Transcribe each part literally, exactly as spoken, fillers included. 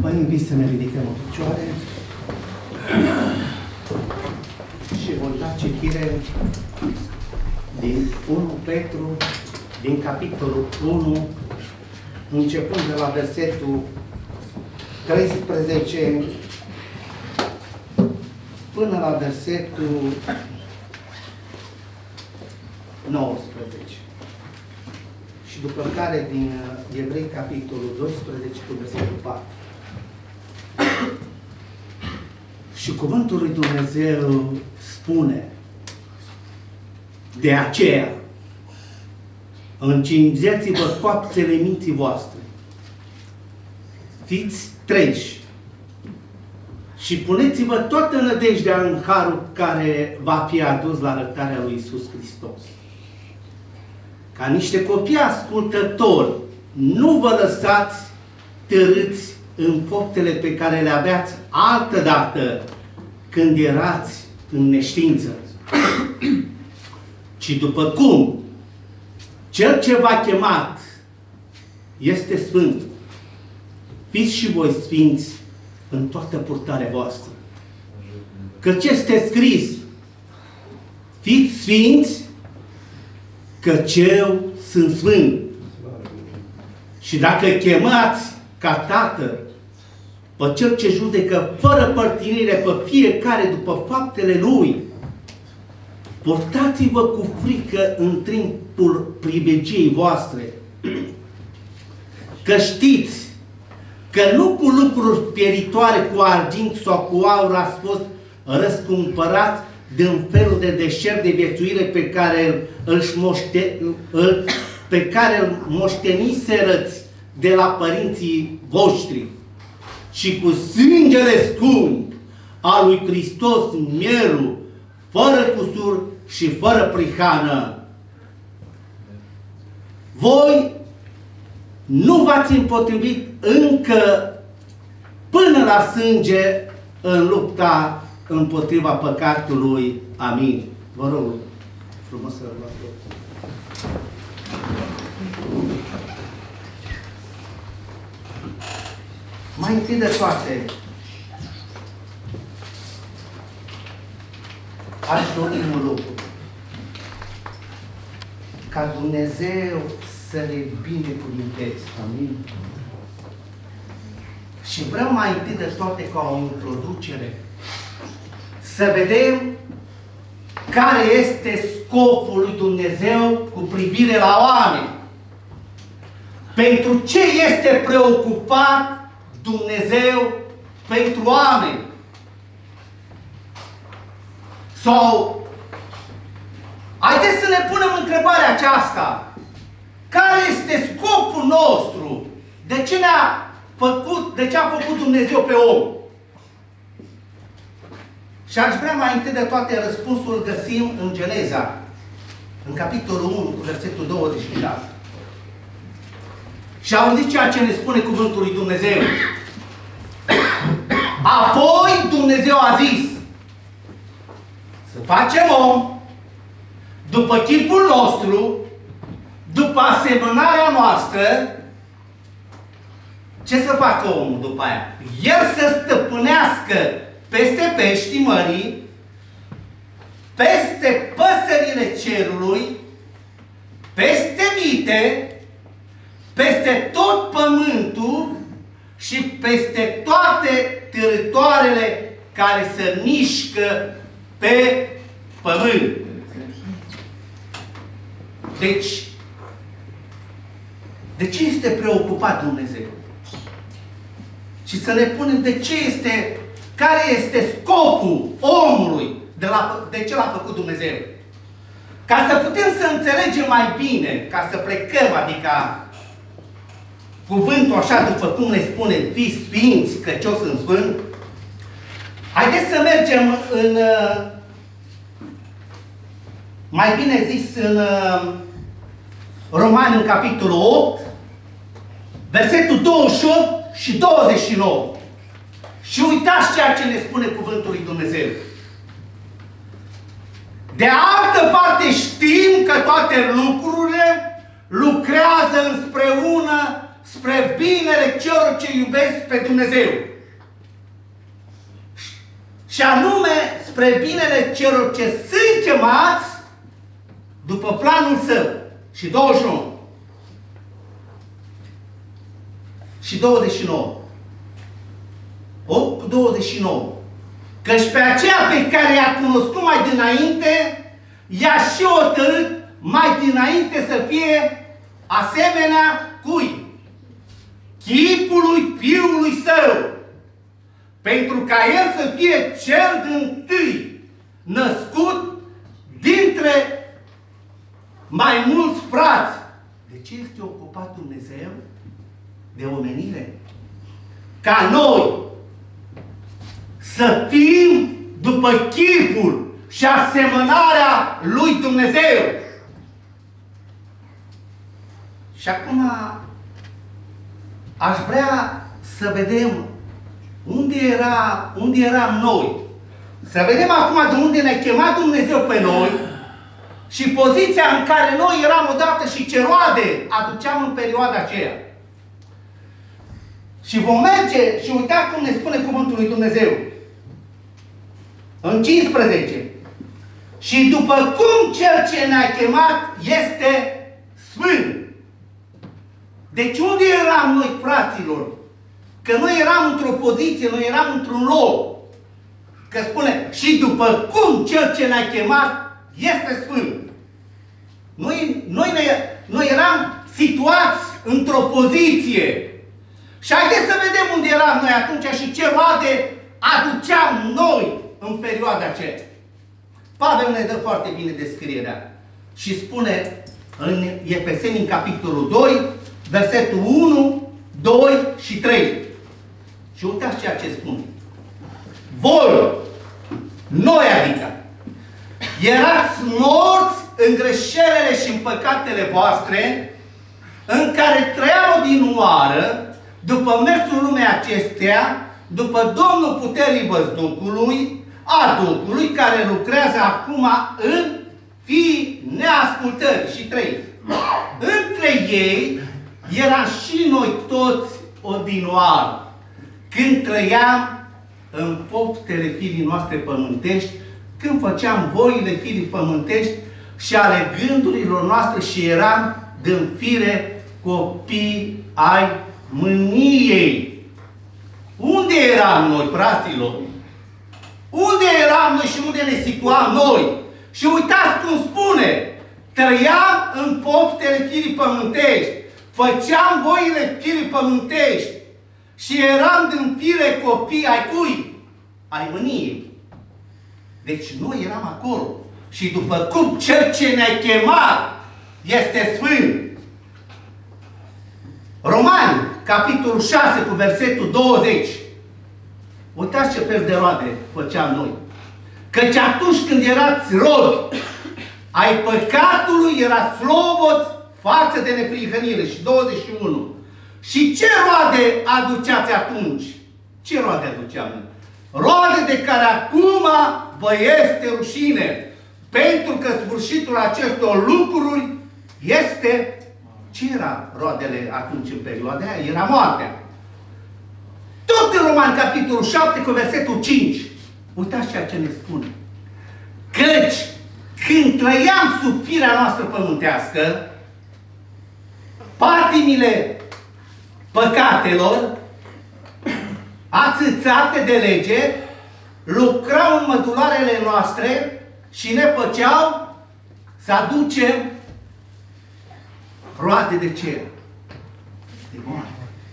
Vă invit să ne ridicăm în picioare și vom da citire din unu Petru, din capitolul unu, începând de la versetul treisprezece până la versetul nouăsprezece. Și după care din Evrei, capitolul doisprezece, cu versetul patru. Și cuvântul lui Dumnezeu spune: de aceea, încingeți-vă coapsele minții voastre, fiți treji și puneți-vă toată nădejdea în harul care va fi adus la arătarea lui Iisus Hristos. Ca niște copii ascultători, nu vă lăsați târâți în faptele pe care le aveați altădată când erați în neștiință. Ci după cum Cel ce v-a chemat este sfânt, fiți și voi sfinți în toată purtarea voastră. Căci este scris: fiți sfinți, căci eu sunt sfânt. Și dacă chemați ca Tată pe Cel ce judecă fără părtinire pe fiecare după faptele Lui, purtați-vă cu frică în timpul privilegiei voastre, că știți că nu cu lucruri pieritoare, cu argint sau cu aur ați fost răscumpărați din felul de deșert de viețuire pe care îl, moște, îl, pe care îl moșteniserăți de la părinții voștri, și cu sângele scump al lui Hristos, mielul, fără cusur și fără prihană. Voi nu v-ați împotrivit încă până la sânge în lupta împotriva păcatului. Amin. Vă rog frumos să luați loc. Mai întâi de toate, aș dori un lucru: ca Dumnezeu să le binecuvinteze. Amin. Și vreau mai întâi de toate, ca o introducere, să vedem care este scopul lui Dumnezeu cu privire la oameni. Pentru ce este preocupat Dumnezeu pentru oameni? Sau, haideți să ne punem întrebarea aceasta: care este scopul nostru? De ce ne-a făcut, de ce a făcut Dumnezeu pe om? Și aș vrea mai întâi de toate răspunsul găsim în Geneza, în capitolul unu, cu versetul douăzeci și șase. Și auziți ceea ce ne spune cuvântul lui Dumnezeu. Apoi Dumnezeu a zis: să facem om după chipul nostru, după asemănarea noastră. Ce să facă omul după aia? El să stăpânească peste peștii mării, peste păsările cerului, peste vite, peste tot pământul și peste toate târătoarele care se mișcă pe pământ. Deci, de ce este preocupat Dumnezeu? Și să ne punem de ce este, care este scopul omului, de, la, de ce l-a făcut Dumnezeu. Ca să putem să înțelegem mai bine, ca să plecăm, adică cuvântul așa după cum ne spune: fiți sfinți, căci eu sunt sfânt. Haideți să mergem în, mai bine zis, în Romani, în capitolul opt, versetul douăzeci și opt și douăzeci și nouă. Și uitați ceea ce ne spune cuvântul lui Dumnezeu. De altă parte știm că toate lucrurile lucrează împreună spre binele celor ce iubesc pe Dumnezeu. Și anume spre binele celor ce sunt chemați după planul Său. Și douăzeci și nouă. Și douăzeci și nouă. opt cu douăzeci și nouă. Căci pe aceea pe care i-a cunoscut mai dinainte, i-a și hotărât mai dinainte să fie asemenea cui? Chipului Fiului Său. Pentru ca El să fie cel dintâi născut dintre mai mulți frați. De ce este ocupat Dumnezeu de omenire? Ca noi să fim după chipul și asemănarea lui Dumnezeu. Și acum aș vrea să vedem unde, era, unde eram noi. Să vedem acum de unde ne-a chemat Dumnezeu pe noi și poziția în care noi eram odată și ce roade aduceam în perioada aceea. Și vom merge și uita cum ne spune cuvântul lui Dumnezeu. În cincisprezece. Și după cum Cel ce ne-a chemat este Sfânt. Deci unde eram noi, fraților? Că noi eram într-o poziție, noi eram într-un loc. Că spune, și după cum Cel ce ne-a chemat este Sfânt. Noi, noi, ne, noi eram situați într-o poziție. Și haideți să vedem unde eram noi atunci și ce roade aduceam noi în perioada aceea. Pavel ne dă foarte bine descrierea. Și spune în Efeseni, în capitolul doi, versetul unu, doi și trei. Și uitați ceea ce spune. Voi, noi adică, erați morți în greșelile și în păcatele voastre, în care trăiau din oară, după mersul lumii acesteia, după Domnul puterii văzducului, a Duhului, care lucrează acum în fiii neascultării. Și trei. Între ei eram și noi toți odinoară, când trăiam în poftele firii noastre pământești, când făceam voile firii pământești și ale gândurilor noastre și eram din fire copii ai mâniei. Unde eram noi, fraților? Unde eram noi și unde ne situam noi? Și uitați cum spune, trăiam în poftele firii pământești, făceam voile firii pământești și eram din fire copii ai cui? Ai mâniei. Deci noi eram acolo. Și după cum Cel ce ne-a chemat este Sfânt. Romani, capitolul șase, cu versetul douăzeci. Uitați ce fel de roade făceam noi. Căci atunci când erați robi ai păcatului, erați sloboți față de neprihănire. Și douăzeci și unu. Și ce roade aduceați atunci? Ce roade aduceam noi? Roade de care acum vă este rușine. Pentru că sfârșitul acestor lucruri este... Ce era roadele atunci în perioada aia? Era moartea. Tot în Roman, capitolul șapte, cu versetul cinci. Uitați ceea ce ne spune. Căci când trăiam sub firea noastră pământească, patimile păcatelor, ațățate de lege, lucrau în mădularele noastre și ne făceau să aducem roade de cer. De moarte.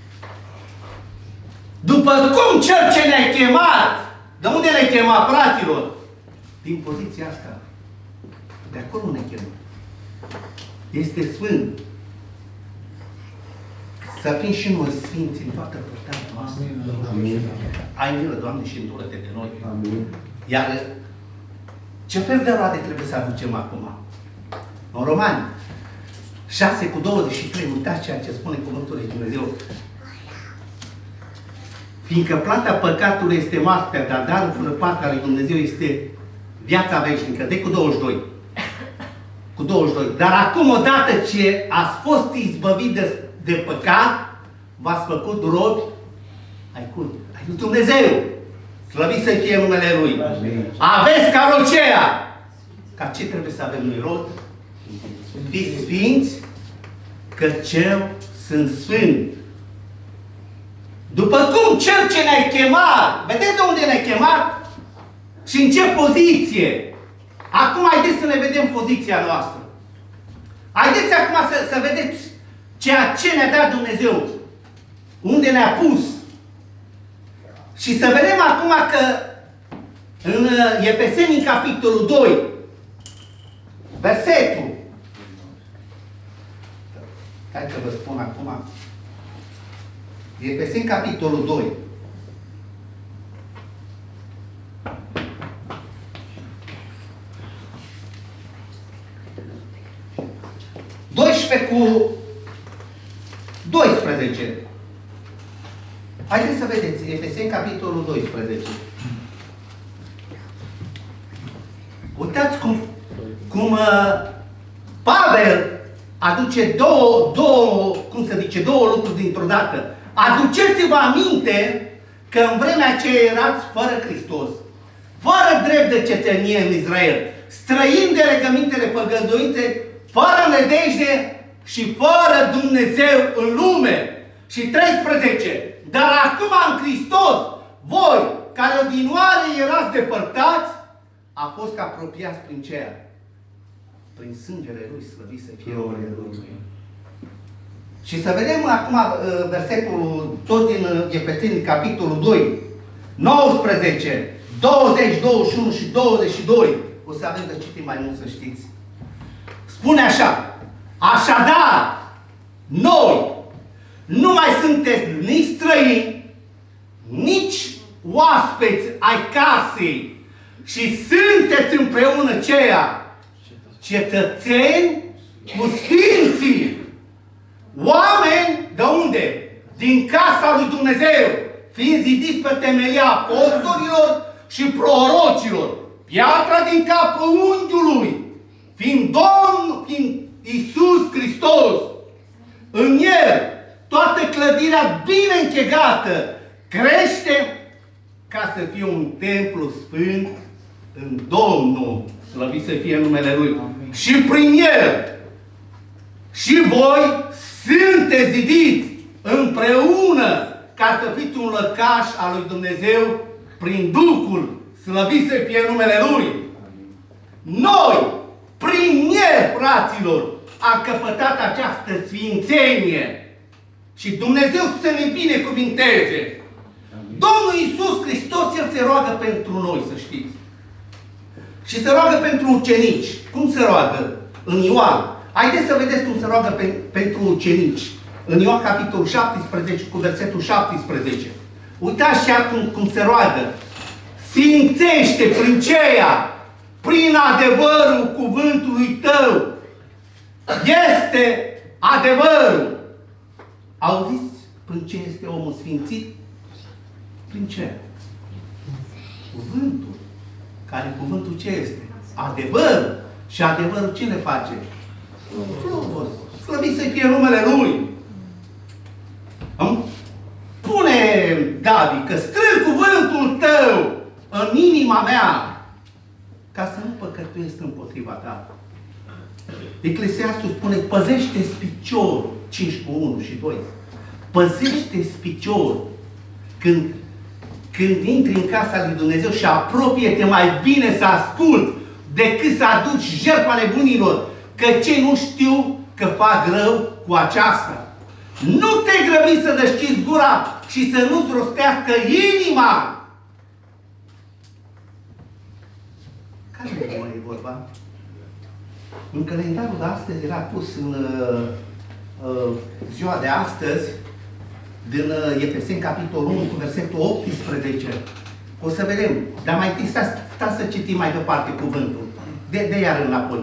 După cum Cel ce ne-a chemat, de unde ne-a chemat, fraților? Din poziția asta. De acolo ne chemă. Este Sfânt. Să fim și noi sfinți în toată purtarea noastră. Amin. Ai milă, Doamne, și îndură-te de noi. Amin. Iar ce fel de roade trebuie să aducem acum? În Romani șase cu douăzeci și trei, uitați ceea ce spune cuvântul lui Dumnezeu. Fiindcă plata păcatului este moartea, dar darul fără pată lui Dumnezeu este viața veșnică. De cu douăzeci și doi. Cu douăzeci și doi. Dar acum, odată ce ați fost izbăvit de, de păcat, v-ați făcut robi ai cui? Ai lui Dumnezeu. Slăvit să fie numele Lui. Aveți carocea. Ca ce trebuie să avem noi rod? Fiți sfinți, căci eu sunt sfânt. După cum Cel ce ne-a chemat, vedeți de unde ne-a chemat? Și în ce poziție? Acum haideți să ne vedem poziția noastră. Haideți acum să, să vedeți ceea ce ne-a dat Dumnezeu. Unde ne-a pus. Și să vedem acum că în Efeseni, capitolul doi, versetul. Hai că vă spun acum. Efeseni, capitolul doi. doisprezece cu doisprezece. Haideți să vedeți, Efeseni, capitolul doisprezece. Uitați cum, cum uh, Pavel aduce două, două, cum se zice, două lucruri dintr-o dată. Aduceți-vă aminte că în vremea aceea erați fără Hristos, fără drept de cetățenie în Israel, străini de legămintele păgăduințe, fără nădejde și fără Dumnezeu în lume. Și treisprezece. Dar acum în Hristos, voi, care odinioară erați depărtați, a fost apropiați prin cer. Prin sângele Lui, slăvit să fie numele Lui. Și să vedem acum versetul tot din Efeseni, capitolul doi, nouăsprezece, douăzeci, douăzeci și unu și douăzeci și doi. O să avem de citit mai mult, să știți. Spune așa. Așadar, noi nu mai sunteți nici străini, nici oaspeți ai casei, și sunteți împreună ceea cetățeni cu sfinții. Oameni de unde? Din casa lui Dumnezeu, fiind zidiți pe temelia apostolilor și prorocilor, piatra din capul unghiului, fiind Domnul, fiind Iisus Hristos. În El, toată clădirea bine închegată crește ca să fie un templu sfânt în Domnul. Slăvit să fie numele Lui. Amin. Și prin El și voi sunteți zidiți împreună ca să fiți un lăcaș al lui Dumnezeu prin Duhul. Slăvit să fie numele Lui. Amin. Noi, prin El, fraților, am căpătat această sfințenie. Și Dumnezeu să ne binecuvinteze. Amin. Domnul Iisus Hristos, El se roagă pentru noi, să știți. Și se roagă pentru ucenici. Cum se roagă? În Ioan. Haideți să vedeți cum se roagă pe, pentru ucenici. În Ioan, capitolul șaptesprezece, cu versetul șaptesprezece. Uitați și acum cum se roagă. Sfințește prin ceea, prin adevărul cuvântului Tău. Este adevărul. Auziți prin ce este omul sfințit? Prin ce? Cuvântul. Care cuvântul ce este? Adevărul. Și adevărul cine face? Frumos. Slăvit să fie numele Lui. Îmi spune David că strâng cuvântul Tău în inima mea ca să nu păcătuiesc împotriva Ta. Eclesiastul spune, păzește-ți piciorul, cinci cu unu și doi. Păzește-ți piciorul când, când intri în casa lui Dumnezeu și apropie-te mai bine să ascult decât să aduci jertfa nebunilor, că cei nu știu că fac rău cu aceasta. Nu te grăbi să deschizi gura și să nu-ți rostească inima. Care e vorba? În calendarul de astăzi era pus în uh, uh, ziua de astăzi, din uh, Efeseni, capitolul unu, cu versetul optsprezece. O să vedem. Dar mai întâi stați, stați să citim mai departe cuvântul. De, de iar înapoi.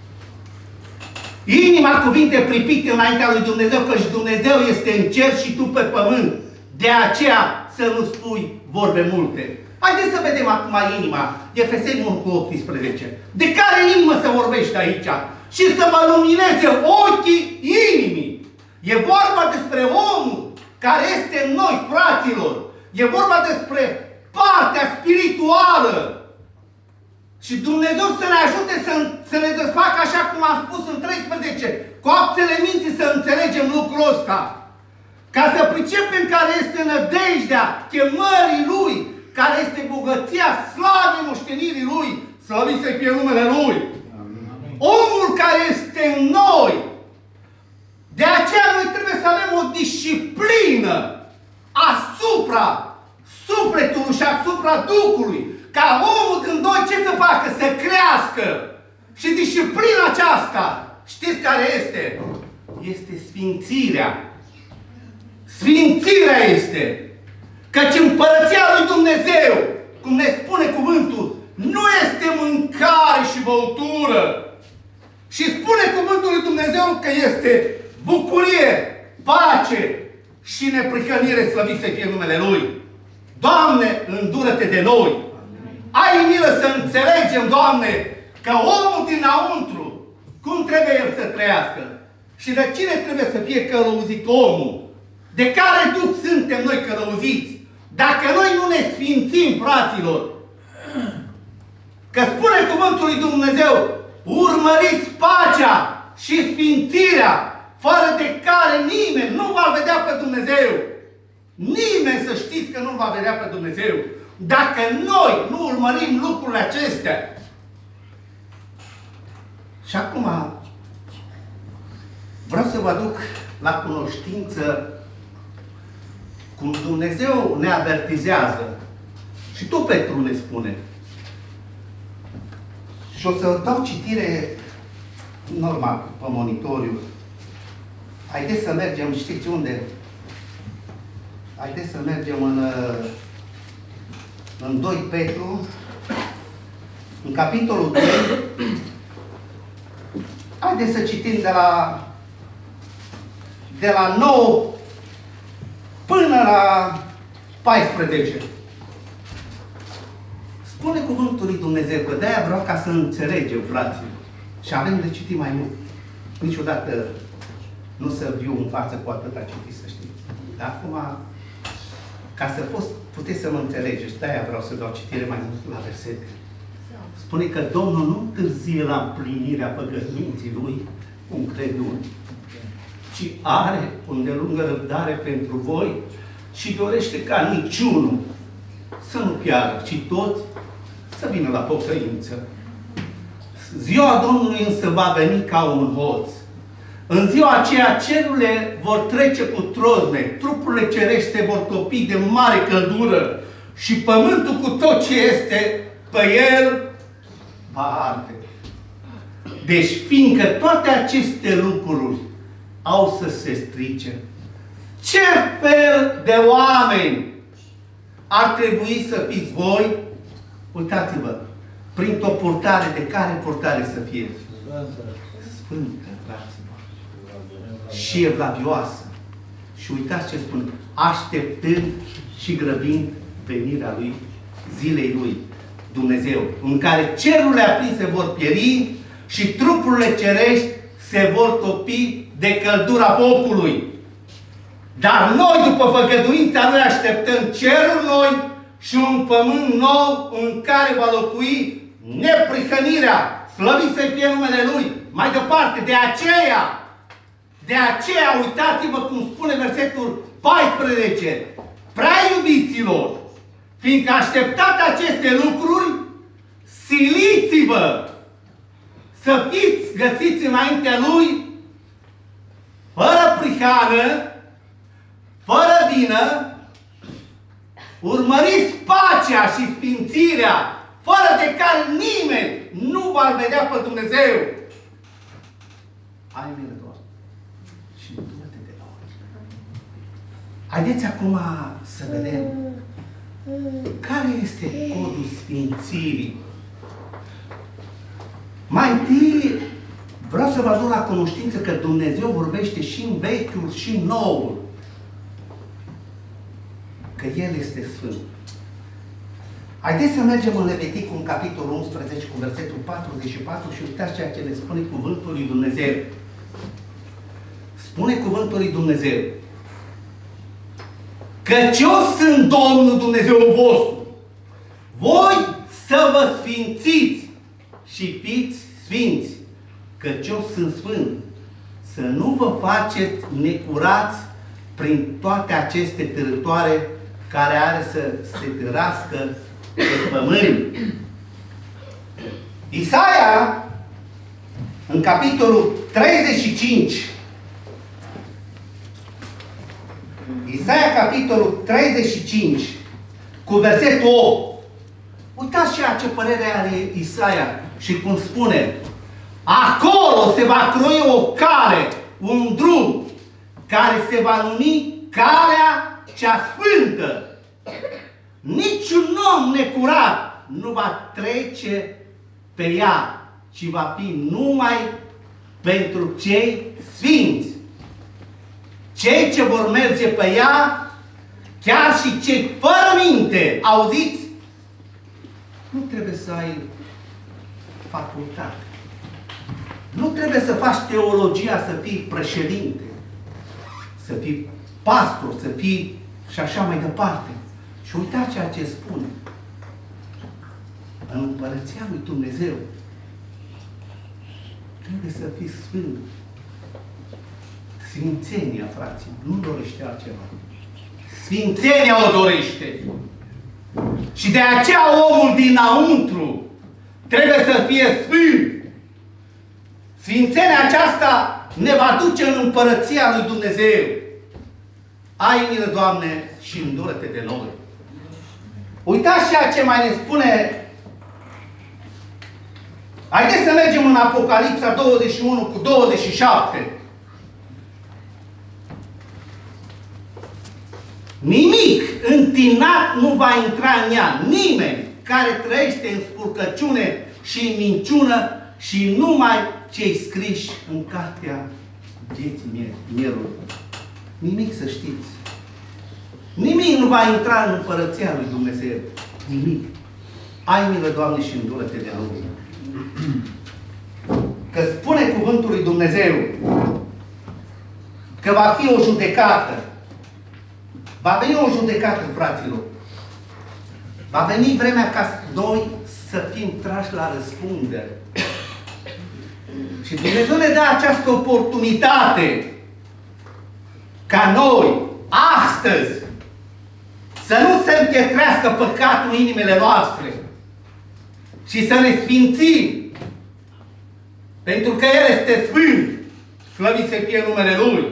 Inima cuvinte pripite înaintea lui Dumnezeu, căci Dumnezeu este în cer și tu pe pământ. De aceea să nu spui vorbe multe. Haideți să vedem acum inima. Efeseni unu cu optsprezece. De care inimă se vorbește aici? Și să mă lumineze ochii inimii. E vorba despre omul care este în noi, fraților. E vorba despre partea spirituală. Și Dumnezeu să ne ajute să, să ne desfacă, așa cum am spus în treisprezece, coaptele minții să înțelegem lucrul ăsta. Ca să pricepem care este nădejdea chemării Lui, care este bogăția slavei moștenirii Lui, slăvit să fie numele Lui. Amin. Omul care este în noi, de aceea noi trebuie să avem o disciplină asupra sufletului și asupra Duhului, ca omul din noi ce să facă? Să crească. Și disciplina aceasta, știți care este? Este sfințirea. Sfințirea este. Căci împărăția lui Dumnezeu, cum ne spune cuvântul, nu este mâncare și băutură. Și spune cuvântul lui Dumnezeu că este bucurie, pace și neprihănire, slăvit să fie numele Lui. Doamne, îndură-te de noi. Ai milă să înțelegem, Doamne, că omul dinăuntru, cum trebuie el să trăiască? Și de cine trebuie să fie călăuzit omul? De care Duh suntem noi călăuziți? Dacă noi nu ne sfințim, fraților, că spune cuvântul lui Dumnezeu, urmăriți pacea și sfințirea, fără de care nimeni nu va vedea pe Dumnezeu. Nimeni, să știți că nu va vedea pe Dumnezeu. Dacă noi nu urmărim lucrurile acestea. Și acum vreau să vă aduc la cunoștință cum Dumnezeu ne avertizează. Și tot Petru ne spune. Și o să dau citire normal, pe monitoriu. Haideți să mergem, știți unde? Haideți să mergem în, în doi Petru, în capitolul trei. Haideți să citim de la, de la nouă până la paisprezece. Spune cuvântul lui Dumnezeu, că de-aia vreau ca să înțelegem, fraților. Și avem de citit mai mult. Niciodată nu să viu în față cu atâta citit, să știți. Dar acum, ca să poți, puteți să mă înțelegeți, de-aia vreau să dau citire mai mult la versete. Spune că Domnul nu întârzie la împlinirea păgăminții Lui, cum cred unii, ci are o îndelungă răbdare pentru voi și dorește ca niciunul să nu piară, ci toți să vină la pocăință. Ziua Domnului însă va veni ca un hoț. În ziua aceea cerurile vor trece cu trozne, trupurile cerești se vor topi de mare căldură și pământul cu tot ce este pe el va arde. Deci, fiindcă toate aceste lucruri au să se strice, ce fel de oameni ar trebui să fiți voi? Uitați-vă, printr-o purtare, de care purtare să fie? Sfântă, fraților. Și evlavioasă. Și uitați ce spun, așteptând și grăbind venirea Lui, zilei Lui, Dumnezeu, în care cerurile aprinse vor pieri și trupurile cerești se vor topi de căldura focului. Dar noi, după făgăduința Lui, așteptăm ceruri noi și un pământ nou în care va locui neprihănirea. Slăvit să fie numele Lui. Mai departe, de aceea, de aceea, uitați-vă cum spune versetul paisprezece. Prea iubiților, fiindcă așteptați aceste lucruri, siliți-vă să fiți găsiți înaintea Lui, fără prihană, fără vină, urmăriți pacea și sfințirea, fără de care nimeni nu va vedea pe Dumnezeu. Ai milă, Doamne, și du-te de noi. Haideți acum să vedem care este codul sfințirii. Mai întâi vreau să vă aduc la cunoștință că Dumnezeu vorbește și în Vechiul și în Noul. Că El este Sfânt. Haideți să mergem în Leviticul, în capitolul unsprezece, cu versetul patruzeci și patru și uitați ceea ce ne spune cuvântul lui Dumnezeu. Spune cuvântul lui Dumnezeu. Căci eu sunt Domnul Dumnezeu vostru. Voi să vă sfințiți și fiți sfinți, căci eu sunt sfânt. Să nu vă faceți necurați prin toate aceste târătoare care are să se târască pe pământ. Isaia, în capitolul treizeci și cinci, Isaia, capitolul treizeci și cinci, cu versetul opt. Uitați și ce părere are Isaia și cum spune: acolo se va croi o cale, un drum, care se va numi calea cea sfântă. Niciun om necurat nu va trece pe ea, ci va fi numai pentru cei sfinți. Cei ce vor merge pe ea, chiar și cei fără minte, auziți? Nu trebuie să ai facultate. Nu trebuie să faci teologia, să fii președinte, să fii pastor, să fii și așa mai departe. Și uitați ceea ce spune. În Împărăția lui Dumnezeu trebuie să fii sfânt. Sfințenia, frații, nu dorește altceva. Sfințenia o dorește. Și de aceea omul dinăuntru trebuie să fie sfânt. Sfințenia aceasta ne va duce în Împărăția lui Dumnezeu. Ai milă, Doamne, și îndură-te de noi. Uitați ceea ce mai ne spune. Haideți să mergem în Apocalipsa douăzeci și unu cu douăzeci și șapte. Nimic întinat nu va intra în ea. Nimeni care trăiește în spurcăciune și în minciună și numai cei scriși în cartea vieții mierului. Nimic, să știți. Nimic nu va intra în Împărăția lui Dumnezeu. Nimic. Ai milă, Doamne, și îndură-te de noi. Că spune cuvântul lui Dumnezeu că va fi o judecată. Va veni o judecată, fraților. Va veni vremea ca noi să fim trași la răspundere. Și Dumnezeu ne dă această oportunitate ca noi, astăzi, să nu se împietrească păcatul în inimile noastre și să ne sfințim. Pentru că El este Sfânt, slăvit să fie numele Lui.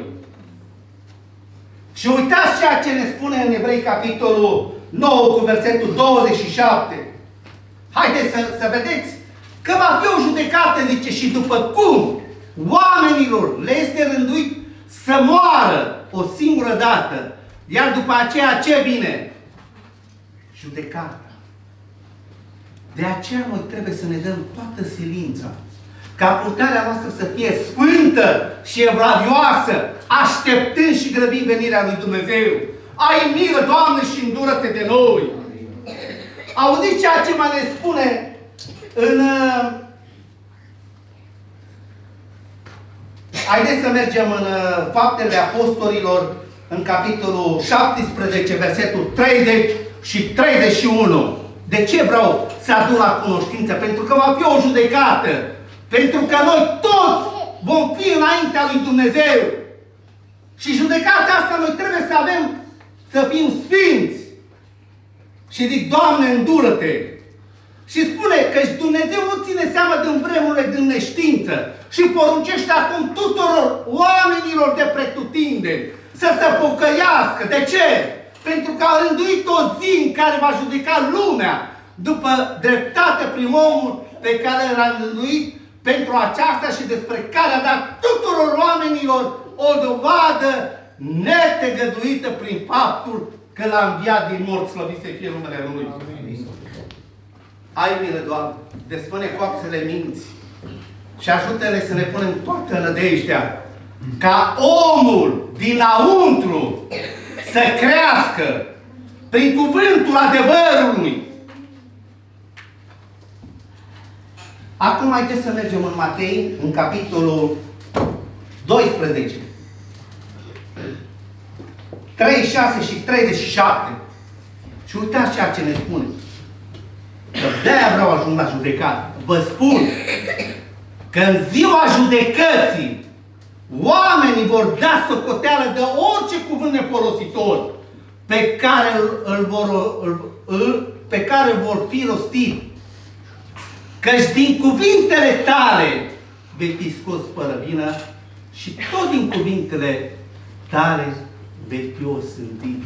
Și uitați ceea ce ne spune în Evrei, capitolul nouă, cu versetul douăzeci și șapte. Haideți să, să vedeți că va fi o judecată, zice, și după cum oamenilor le este rânduit să moară o singură dată, iar după aceea ce vine? Judecata. De aceea noi trebuie să ne dăm toată silința ca purtarea noastră să fie sfântă și evlavioasă, așteptând și grăbind venirea lui Dumnezeu. Ai milă, Doamne, și îndură-te de noi. Auziți ceea ce mai ne spune în... Uh... Haideți să mergem în uh, Faptele Apostolilor, în capitolul șaptesprezece, versetul treizeci și treizeci și unu. De ce vreau să aduc la cunoștință? Pentru că va fi o judecată. Pentru că noi toți vom fi înaintea lui Dumnezeu. Și judecata asta noi trebuie să avem, să fim sfinți. Și zic, Doamne, îndură-te. Și spune că Dumnezeu nu ține seama din vremurile din neștiință și poruncește acum tuturor oamenilor de pretutindeni să se pocăiască. De ce? Pentru că a rânduit o zi în care va judeca lumea după dreptate prin omul pe care l-a rânduit pentru aceasta și despre care a dat tuturor oamenilor o dovadă netegăduită prin faptul că l-a înviat din morți, slăvit să fie numele Lui. Amin. Ai milă, Doamne, despune coapsele minții și ajută-ne să ne punem toată nădejdea ca omul dinăuntru să crească prin cuvântul adevărului. Acum haideți să mergem în Matei, în capitolul doisprezece. treizeci și șase și treizeci și șapte. Și uitați ceea ce ne spune. Că de-aia vreau ajung la judecată. Vă spun că în ziua judecății oamenii vor da socoteală de orice cuvânt nefolositor pe care îl, îl vor, îl, îl, pe care vor fi rostit. Căci din cuvintele tale vei fi scos fără vină și tot din cuvintele tale vei fi osândit.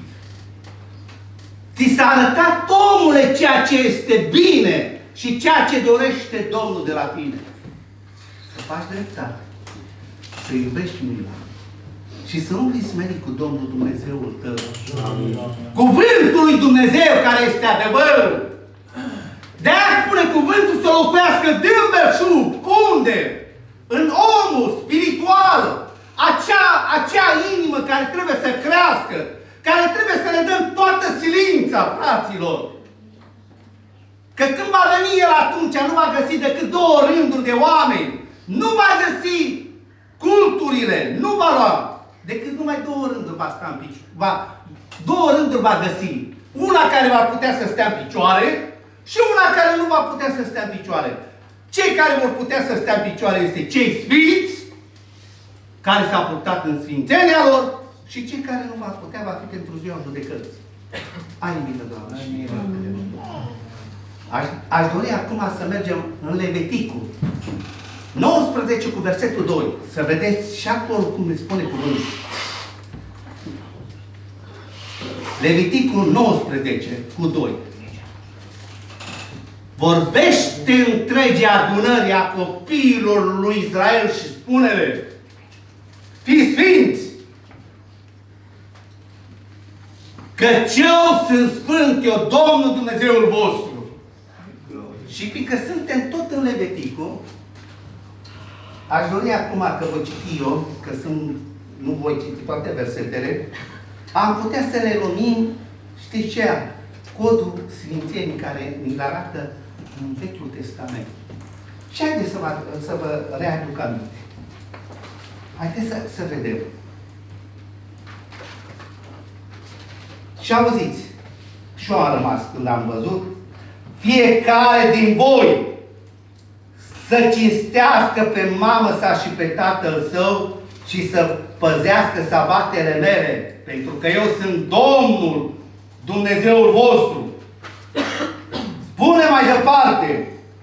Ți s-a arătat, omule, ceea ce este bine și ceea ce dorește Domnul de la tine. Să faci dreptate, să iubești mila și să umbli smerit cu Domnul Dumnezeul tău. Amin. Cuvântul lui Dumnezeu care este adevărul. De-aia spune cuvântul să locuiască din belșug. Unde? În omul spiritual. Acea, acea inimă care trebuie să crească, care trebuie să ne dăm toată silința, fraților. Că când va veni el atunci, nu va găsi decât două rânduri de oameni. Nu va găsi culturile, nu va lua. Decât numai două rânduri va sta în picioare. Va, două rânduri va găsi. Una care va putea să stea în picioare și una care nu va putea să stea în picioare. Cei care vor putea să stea în picioare este cei sfinți, care s-au purtat în sfințenia lor, și cei care nu va putea va fi pentru ziua judecății. Ai milă, Doamne. Aș, aș dori acum să mergem în Leviticul nouăsprezece cu versetul doi. Să vedeți și acolo cum ne spune cuvântul. Leviticul nouăsprezece cu doi. Vorbește întregi adunării a copiilor lui Israel și spune-le: fiți sfinți, căci eu sunt sfânt, eu, Domnul Dumnezeul vostru. Și fiindcă suntem tot în Leviticul, aș dori acum că vă citi eu, că sunt, nu voi citi toate versetele, am putea să le numim, știți ce? Codul Sfințenii care ni-l arată în Vechiul Testament. Și haideți să vă, să vă readuc aminte. Haideți să, să vedem. Și auziți, și eu am rămas când am văzut, fiecare din voi să cinstească pe mamă sa și pe tatăl său și să păzească sabatele mele, pentru că eu sunt Domnul, Dumnezeul vostru. Spune mai departe,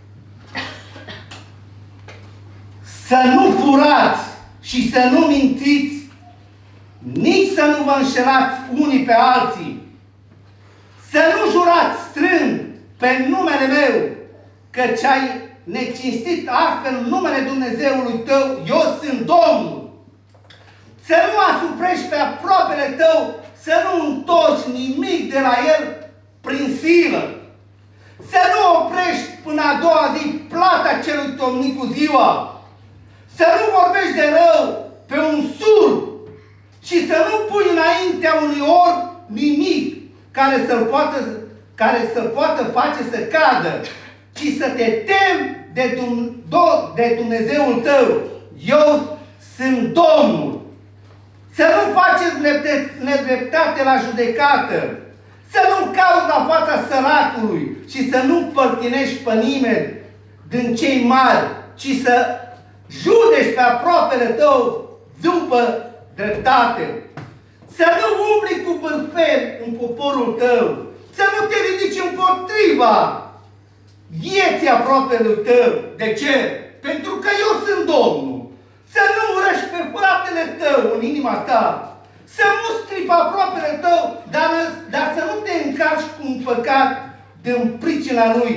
să nu furați și să nu mințiți, nici să nu vă înșelați unii pe alții, să nu jurați strând pe numele meu, căci ai necinstit astfel numele Dumnezeului tău, eu sunt Domnul. Să nu asuprești pe aproapele tău, să nu întorci nimic de la el prin silă. Să nu oprești până a doua zi plata celui tomnit cu ziua. Să nu vorbești de rău pe un surd și să nu pui înaintea unui orb nimic care să-l poată, care să poată face să cadă, ci să te temi de, de Dumnezeul tău. Eu sunt Domnul. Să nu faceți nedreptate la judecată, să nu cauți la fața săracului și să nu părtinești pe nimeni din cei mari, ci să judești pe aproapele tău după dreptate. Să nu umbli cu bârfeni în poporul tău, să nu te ridici împotriva vieții aproapelui tău. De ce? Pentru că eu sunt Domnul. Să nu urăști pe fratele tău în inima ta, să nu stripi aproapele tău, dar, dar să nu te încarci cu un păcat din pricina lui.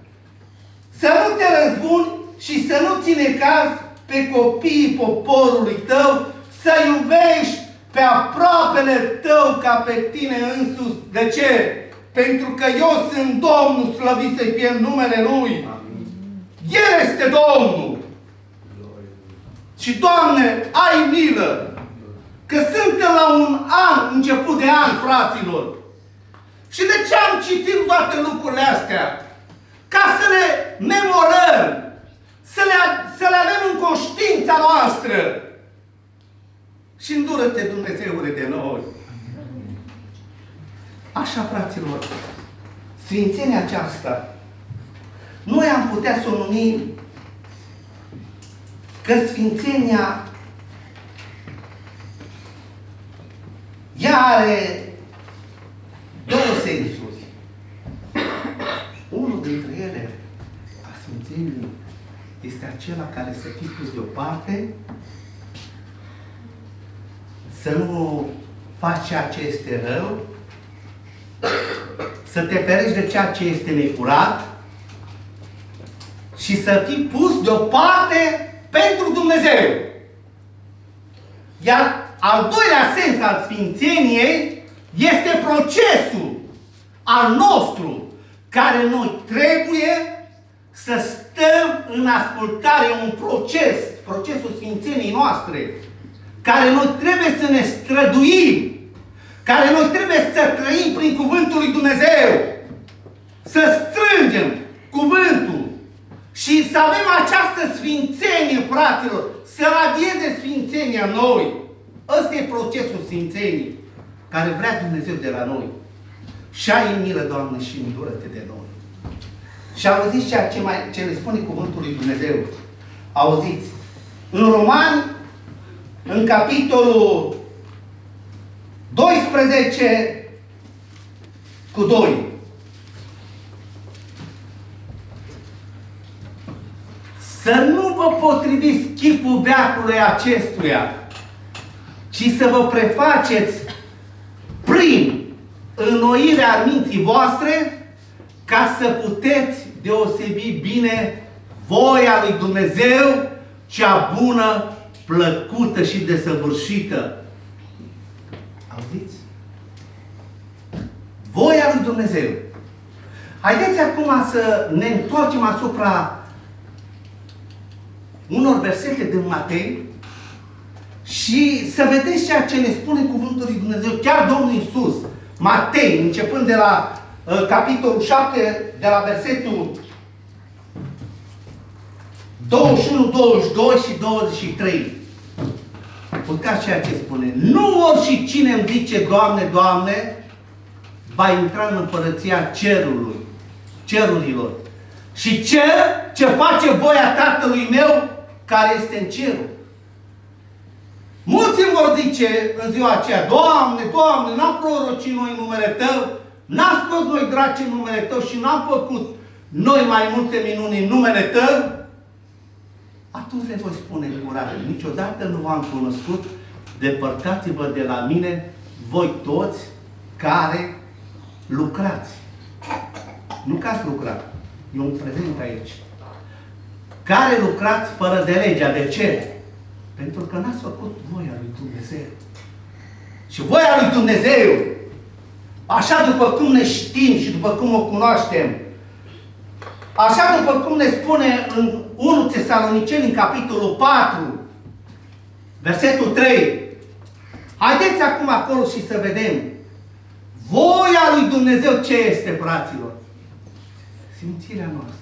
Să nu te răzbuni și să nu ține caz pe copiii poporului tău, să iubești pe aproapele tău ca pe tine însuți. De ce? Pentru că eu sunt Domnul, slăvit să fie în numele Lui. Amin. El este Domnul. Și, Doamne, ai milă, că suntem la un an, început de an, fraților. Și de ce am citit toate lucrurile astea? Ca să le memorăm, să le, să le avem în conștiința noastră. Și îndură-te, Dumnezeule, de noi. Așa, fraților, sfințenia aceasta, noi am putea să o numim că sfințenia ea are două sensuri. Unul dintre ele, a sfințeniei, este acela care să fii pus deoparte, să nu faci ceea ce este rău, să te ferești de ceea ce este necurat și să fii pus deoparte pentru Dumnezeu. Iar al doilea sens al sfințeniei este procesul al nostru, care noi trebuie să stăm în ascultare, un proces, procesul sfințeniei noastre, care noi trebuie să ne străduim, care noi trebuie să trăim prin Cuvântul lui Dumnezeu, să strângem Cuvântul și să avem această sfințenie, fraților, să radieze sfințenia în noi. Ăsta e procesul sfințeniei care vrea Dumnezeu de la noi. Și ai milă, Doamne, și îndură-te de noi. Și auziți ceea ce, mai, ce le spune Cuvântul lui Dumnezeu. Auziți. În Romani, în capitolul doisprezece cu doi. Să nu vă potriviți chipul veacului acestuia, ci să vă prefaceți prin înnoirea minții voastre, ca să puteți deosebi bine voia lui Dumnezeu, cea bună, plăcută și desăvârșită. Auziți? Voia lui Dumnezeu. Haideți acum să ne întoarcem asupra unor versete din Matei și să vedeți ceea ce ne spune Cuvântul lui Dumnezeu. Chiar Domnul Iisus, Matei, începând de la uh, capitolul șapte, de la versetul douăzeci și unu, douăzeci și doi și douăzeci și trei. Uitați ceea ce spune. Nu oricine îmi zice, Doamne, Doamne, va intra în împărăția cerului, cerurilor. Și ce, ce face voia Tatălui meu care este în cerul. Mulți îmi vor zice în ziua aceea, Doamne, Doamne, n-am prorocit noi numele Tău, n-am scos noi draci în numele Tău și n-am făcut noi mai multe minuni în numele Tău. Atunci le voi spune în curare, niciodată nu v-am cunoscut, depărtați-vă de la mine, voi toți care lucrați. Nu că ați lucrat, e un prezent aici. Care lucrați fără de legea. De ce? Pentru că n-ați făcut voia lui Dumnezeu. Și voia lui Dumnezeu, așa după cum ne știm și după cum o cunoaștem, așa după cum ne spune în unu Tesaloniceni, în capitolul patru, versetul trei. Haideți acum acolo și să vedem voia lui Dumnezeu ce este, fraților. Simțirea noastră.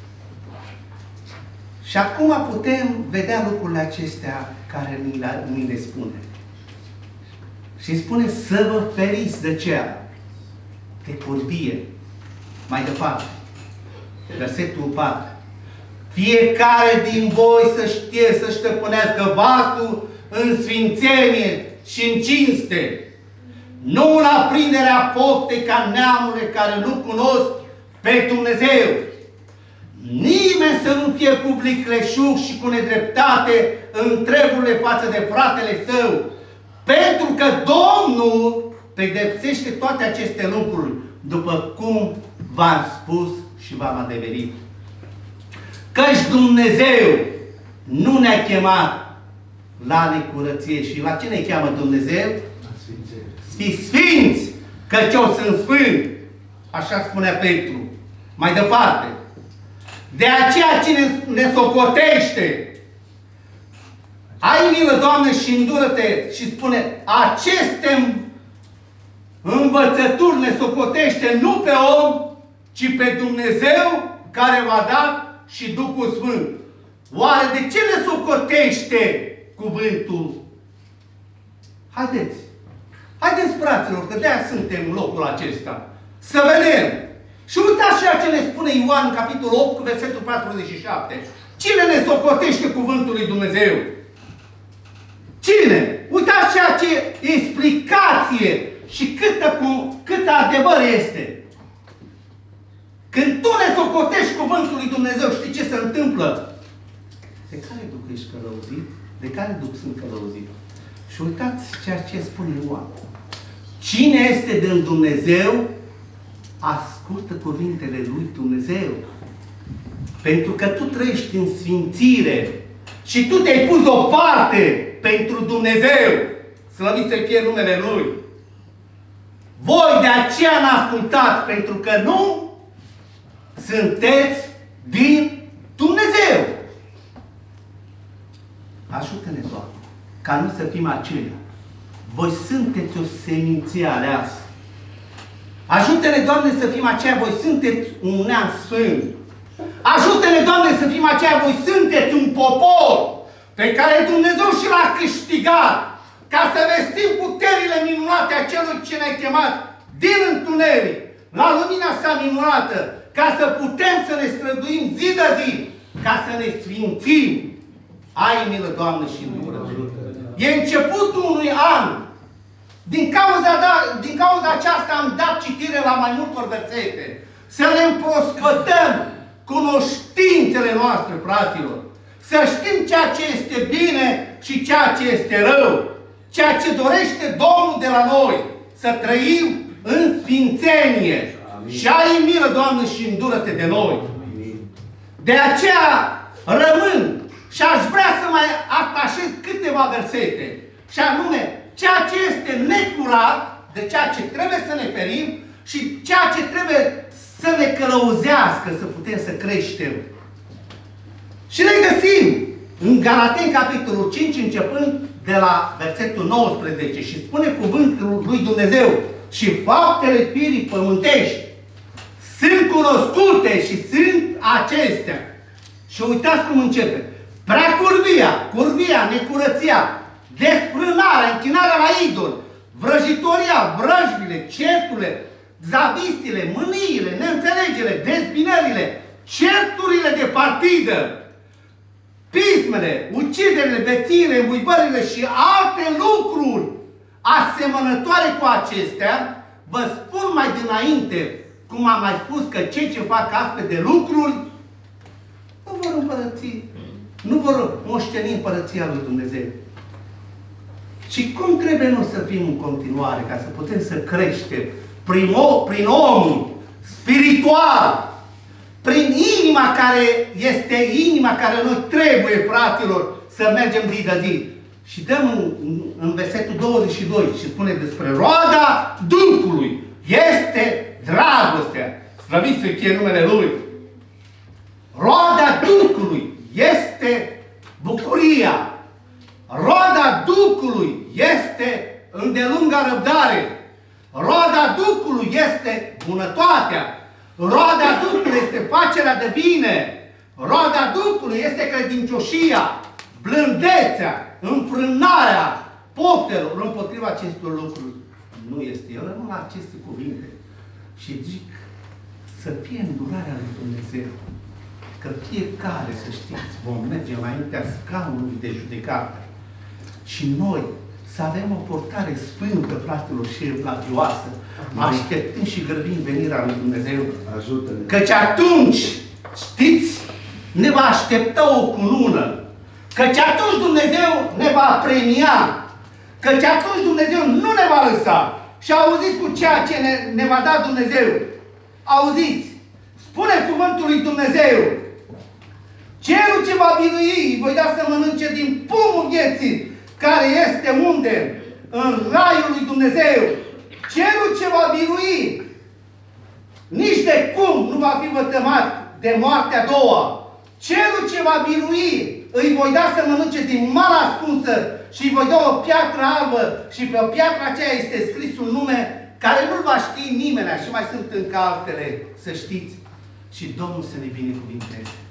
Și acum putem vedea lucrurile acestea care ni le, ni le spune. Și spune să vă feriți de ceea, de curvie. Mai departe. Versetul patru. Fiecare din voi să știe să stăpânească vasul în sfințenie și în cinste. Nu în aprinderea foftei ca neamurile care nu cunosc pe Dumnezeu. Nimeni să nu fie cu vicleșug și cu nedreptate în treburile față de fratele său. Pentru că Domnul pedepsește toate aceste lucruri, după cum v-am spus și v-am adeverit. Căci Dumnezeu nu ne-a chemat la necurăție. Și la ce ne cheamă Dumnezeu? Fiți sfinți, căci eu sunt sfânt. Așa spunea Petru. Mai departe. De aceea cine ne socotește, ai milă, Doamne, și îndură-te, și spune, aceste învățături ne socotește nu pe om, ci pe Dumnezeu care v-a dat și Duhul Sfânt. Oare de ce ne socotește cuvântul? Haideți! Haideți, fraților, că de-aia suntem în locul acesta. Să vedem. Și uitați ceea ce ne spune Ioan, capitolul opt, versetul patruzeci și șapte. Cine ne socotește cuvântul lui Dumnezeu? Cine? Uitați ceea ce explicație și câtă, cu, câtă adevăr este. Când tu ne socotești cuvântul lui Dumnezeu, știi ce se întâmplă? De care duc ești călăuzit? De care duc sunt călăuzit? Și uitați ceea ce spune Ioan. Cine este din Dumnezeu, ascultă cuvintele lui Dumnezeu. Pentru că tu trăiești în sfințire și tu te-ai pus deoparte pentru Dumnezeu. Slăvit să fie numele Lui. Voi de aceea n-ascultați, pentru că nu sunteți din Dumnezeu. Ajută-ne, Doamne, ca nu să fim aceia. Voi sunteți o seminție aleasă. Ajută-ne, Doamne, să fim aceia. Voi sunteți un neam sfânt. Ajută-ne, Doamne, să fim aceia. Voi sunteți un popor pe care Dumnezeu și l-a câștigat ca să vestim puterile minunate a celui ce ne-a chemat din întuneric la lumina sa minunată, ca să putem să ne străduim zi de zi, ca să ne sfințim. Ai milă, Doamne, și îndură. E începutul unui an. Din cauza, da, din cauza aceasta am dat citire la mai multor versete. Să ne împrospătăm cunoștințele noastre, fraților. Să știm ceea ce este bine și ceea ce este rău. Ceea ce dorește Domnul de la noi. Să trăim în sfințenie. Și ai milă, Doamne, și îndură-te de noi. De aceea rămân și aș vrea să mai atașez câteva versete. Și anume, ceea ce este necurat, de ceea ce trebuie să ne ferim și ceea ce trebuie să ne călăuzească, să putem să creștem. Și le găsim în Galateni, capitolul cinci, începând de la versetul nouăsprezece. Și spune cuvântul lui Dumnezeu: și faptele firii pământești sunt cunoscute și sunt acestea. Și uitați cum începe. Prea curvia, curvia, necurăția, desfrânarea, închinarea la idol, vrăjitoria, vrăjbile, certurile, zavistile, mâniile, neînțelegere, dezbinările, certurile de partidă, pismele, uciderile, bețiile, înbuibările și alte lucruri asemănătoare cu acestea, vă spun mai dinainte, cum am mai spus, că cei ce fac astfel de lucruri nu vor împărăți, nu vor moșteni împărăția lui Dumnezeu. Și cum trebuie noi să fim în continuare, ca să putem să creștem prin, o, prin omul spiritual, prin inima care este inima care noi trebuie, fraților, să mergem zi de zi. Și dăm în, în versetul douăzeci și doi și spune despre roada Duhului. Este dragostea. Slăvit să fie numele Lui. Roada Duhului este bucuria. Roada Duhului este îndelunga răbdare. Roada Duhului este bunătatea. Roada Duhului este facerea de bine. Roada Duhului este credincioșia, blândețea, înfrânarea poftelor împotriva acestor lucruri. Nu este. Eu rămân la aceste cuvinte și zic să fie îndurarea lui Dumnezeu. Că fiecare, să știți, vom merge înaintea scaunului de judecată. Și noi să avem o portare sfântă, fraților, și evlavioasă, așteptând și grăbind venirea lui Dumnezeu. Ajută-ne. Căci atunci, știți, ne va aștepta o cunună. Căci atunci Dumnezeu ne va premia. Căci atunci Dumnezeu nu ne va lăsa. Și auziți cu ceea ce ne, ne va da Dumnezeu. Auziți, spune cuvântul lui Dumnezeu: celul ce va birui, voi da să mănânce din pumul vieții, care este unde? În raiul lui Dumnezeu. Celul ce va birui, nici de cum nu va fi vătămat de moartea a doua. Celul ce va birui, îi voi da să mănânce din mala ascunsă și îi voi da o piatră albă și pe o piatră aceea este scris un nume care nu-l va ști nimeni. Și mai sunt încă altele, să știți. Și Domnul să ne binecuvinteze.